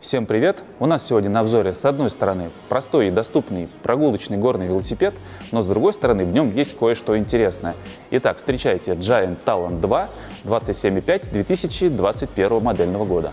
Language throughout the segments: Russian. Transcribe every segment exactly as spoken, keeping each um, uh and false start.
Всем привет! У нас сегодня на обзоре с одной стороны простой и доступный прогулочный горный велосипед, но с другой стороны в нем есть кое-что интересное. Итак, встречайте Giant Talon два двадцать семь и пять две тысячи двадцать первого модельного года.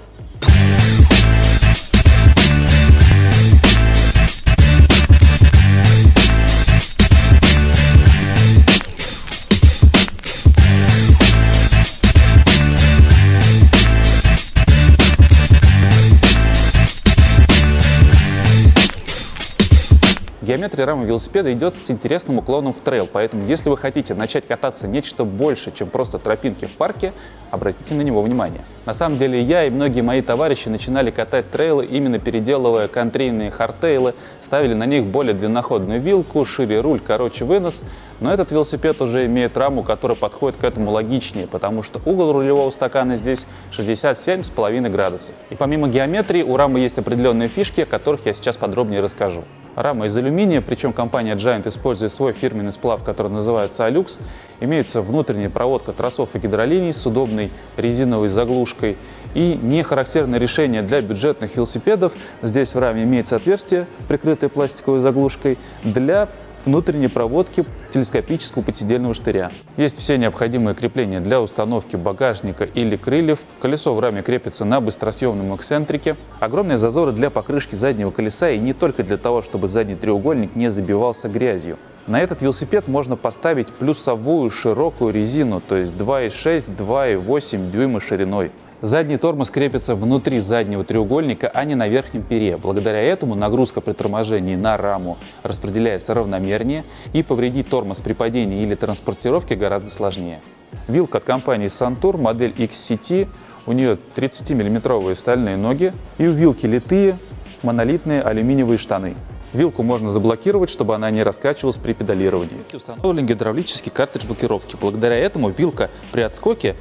Геометрия рамы велосипеда идет с интересным уклоном в трейл, поэтому если вы хотите начать кататься нечто больше, чем просто тропинки в парке, обратите на него внимание. На самом деле я и многие мои товарищи начинали катать трейлы, именно переделывая контрейные хардтейлы, ставили на них более длинноходную вилку, шире руль, короче вынос, но этот велосипед уже имеет раму, которая подходит к этому логичнее, потому что угол рулевого стакана здесь шестьдесят семь с половиной градусов. И помимо геометрии у рамы есть определенные фишки, о которых я сейчас подробнее расскажу. Рама из алюминия, причем компания Giant использует свой фирменный сплав, который называется Алюкс. Имеется внутренняя проводка тросов и гидролиний с удобной резиновой заглушкой. И не характерное решение для бюджетных велосипедов. Здесь в раме имеется отверстие, прикрытое пластиковой заглушкой, для внутренней проводки телескопического пятидельного штыря. Есть все необходимые крепления для установки багажника или крыльев. Колесо в раме крепится на быстросъемном эксцентрике. Огромные зазоры для покрышки заднего колеса, и не только для того, чтобы задний треугольник не забивался грязью. На этот велосипед можно поставить плюсовую широкую резину, то есть два и шесть — два и восемь дюйма шириной. Задний тормоз крепится внутри заднего треугольника, а не на верхнем пере. Благодаря этому нагрузка при торможении на раму распределяется равномернее, и повредить тормоз при падении или транспортировке гораздо сложнее. Вилка от компании Santur, модель икс си ти, у нее тридцатимиллиметровые стальные ноги, и у вилки литые монолитные алюминиевые штаны. Вилку можно заблокировать, чтобы она не раскачивалась при педалировании. Установлен гидравлический картридж блокировки. Благодаря этому вилка при отскоке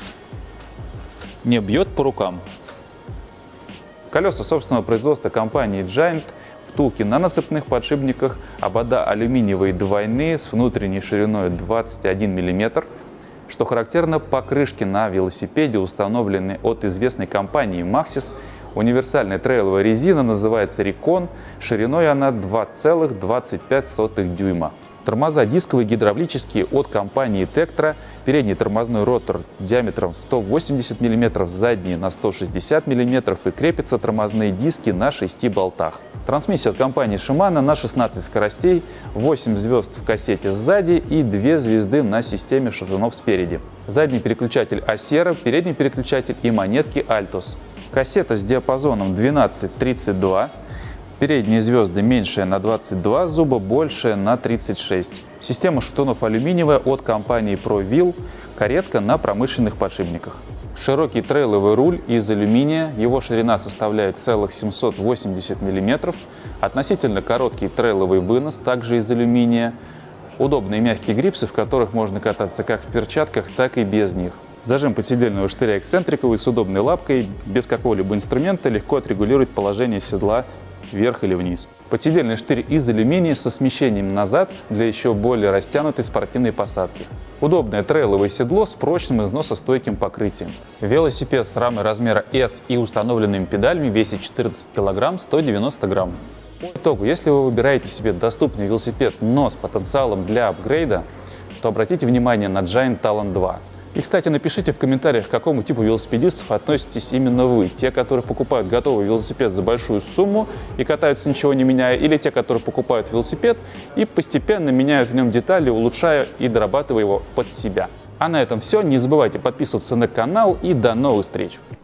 не бьет по рукам. Колеса собственного производства компании Giant, втулки на нацепных подшипниках, обода алюминиевые двойные с внутренней шириной двадцать один миллиметр. Что характерно, покрышки на велосипеде установлены от известной компании Maxxis. Универсальная трейловая резина называется Recon, шириной она два целых двадцать пять сотых дюйма. Тормоза дисковые гидравлические от компании Tektro, передний тормозной ротор диаметром сто восемьдесят миллиметров, задний на сто шестьдесят миллиметров, и крепятся тормозные диски на шести болтах. Трансмиссия от компании Shimano на шестнадцать скоростей, восемь звезд в кассете сзади и две звезды на системе шатунов спереди. Задний переключатель Acera, передний переключатель и монетки Altus. Кассета с диапазоном двенадцать тридцать два. Передние звезды меньшая на двадцать два зуба, большая на тридцать шесть. Система шатунов алюминиевая от компании ProWheel, каретка на промышленных подшипниках. Широкий трейловый руль из алюминия, его ширина составляет целых семьсот восемьдесят миллиметров. Относительно короткий трейловый вынос, также из алюминия. Удобные мягкие грипсы, в которых можно кататься как в перчатках, так и без них. Зажим подседельного штыря эксцентриковый с удобной лапкой, без какого-либо инструмента легко отрегулировать положение седла вверх или вниз. Подседельный штырь из алюминия со смещением назад для еще более растянутой спортивной посадки. Удобное трейловое седло с прочным износостойким покрытием. Велосипед с рамой размера эс и установленными педалями весит четырнадцать килограмм, сто девяносто грамм. По итогу, если вы выбираете себе доступный велосипед, но с потенциалом для апгрейда, то обратите внимание на Giant Talon два. И, кстати, напишите в комментариях, к какому типу велосипедистов относитесь именно вы. Те, которые покупают готовый велосипед за большую сумму и катаются ничего не меняя, или те, которые покупают велосипед и постепенно меняют в нем детали, улучшая и дорабатывая его под себя. А на этом все. Не забывайте подписываться на канал, и до новых встреч!